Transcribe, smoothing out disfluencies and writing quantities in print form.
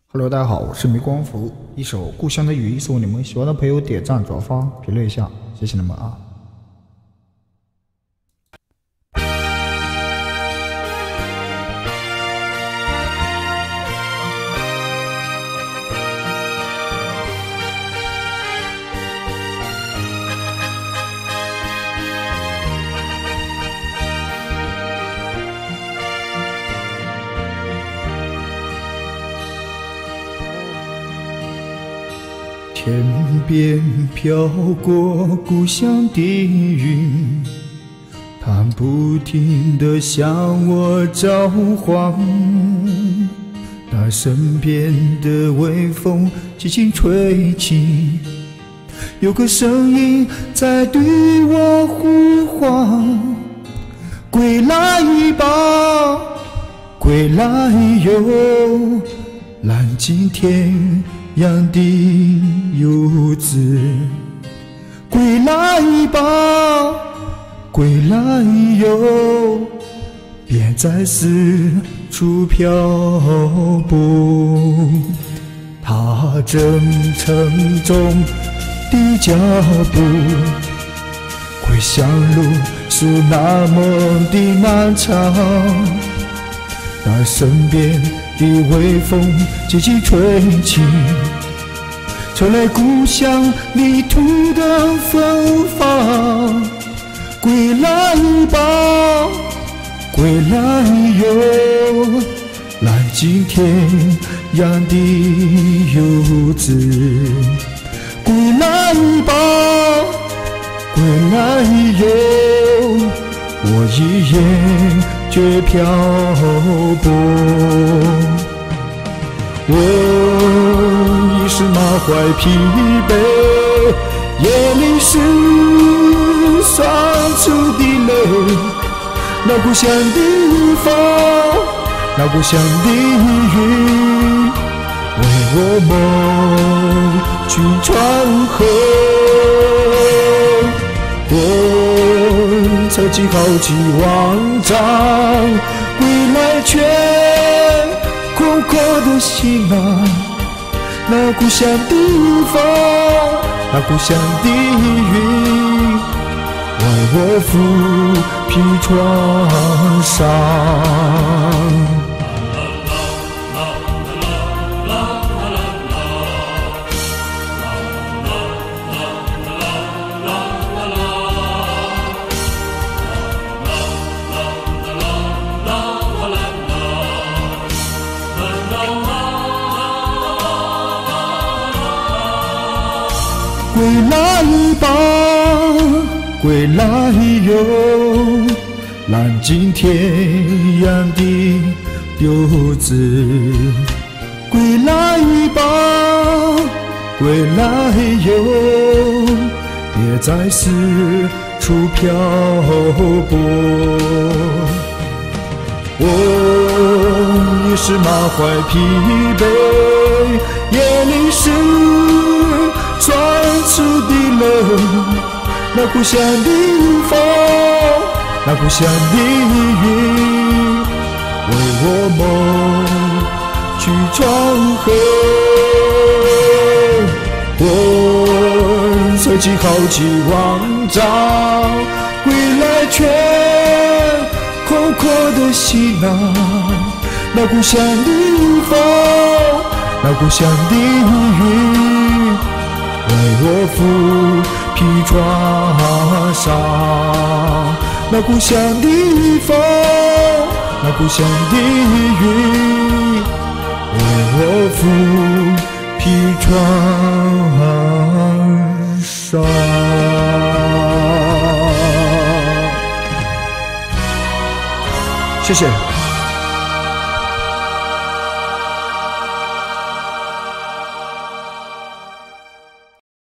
Hello， 大家好，我是梅光福。一首《故乡的雨》，送你们喜欢的朋友点赞、转发、评论一下，谢谢你们啊！天边飘过故乡的云，它不停地向我召唤。那身边的微风轻轻吹起，有个声音在对我呼唤：归来吧，归来哟，蓝尽天养的游子，归来吧，归来哟，别再四处漂泊。踏着沉重的脚步，归乡路是那么的漫长。那身边的微风轻轻吹起，吹来故乡泥土的芬芳。归来吧，归来哟，蓝尽天养的游子。归来吧，归来哟，我一眼绝漂泊。我已是满怀疲惫，夜里是酸楚的泪。那故乡的风，那故乡的雨，为我梦去传河。我曾经豪气万丈，归来却空空的行囊。那故乡的风，那故乡的云，为我抚披创伤。归来吧，归来哟，蓝尽天养的游子。归来吧，归来哟，别再四处漂泊。我已是满怀疲惫，夜里是酸楚的泪。那故乡的风，那故乡的云，为我梦去传河。我曾经豪气万丈，归来却空空的行囊。那故乡的风，那故乡的云，为我抚披创伤。那故乡的风，那故乡的云，为我抚披创伤。谢谢。